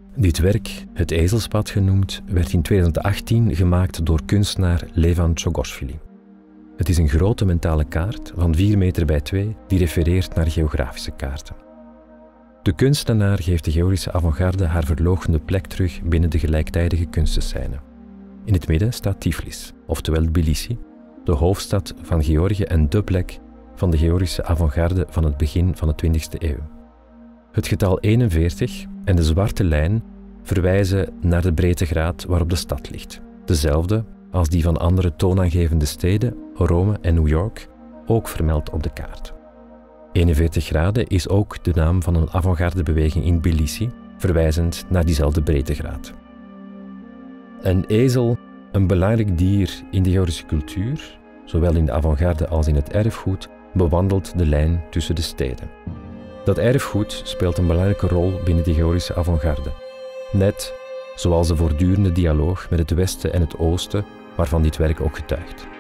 Dit werk, het Ezelspad genoemd, werd in 2018 gemaakt door kunstenaar Levan Csogoshvili. Het is een grote mentale kaart van 4 meter bij 2 die refereert naar geografische kaarten. De kunstenaar geeft de Georgische avant-garde haar verloochende plek terug binnen de gelijktijdige kunstenscène. In het midden staat Tiflis, oftewel Tbilisi, de hoofdstad van Georgië en dé plek van de Georgische avant-garde van het begin van de 20e eeuw. Het getal 41 en de zwarte lijn verwijzen naar de breedtegraad waarop de stad ligt, dezelfde als die van andere toonaangevende steden, Rome en New York, ook vermeld op de kaart. 41 graden is ook de naam van een avant-gardebeweging in Tbilisi, verwijzend naar diezelfde breedtegraad. Een ezel, een belangrijk dier in de Georgische cultuur, zowel in de avant-garde als in het erfgoed, bewandelt de lijn tussen de steden. Dat erfgoed speelt een belangrijke rol binnen de Georgische avant-garde, net zoals de voortdurende dialoog met het Westen en het Oosten, waarvan dit werk ook getuigt.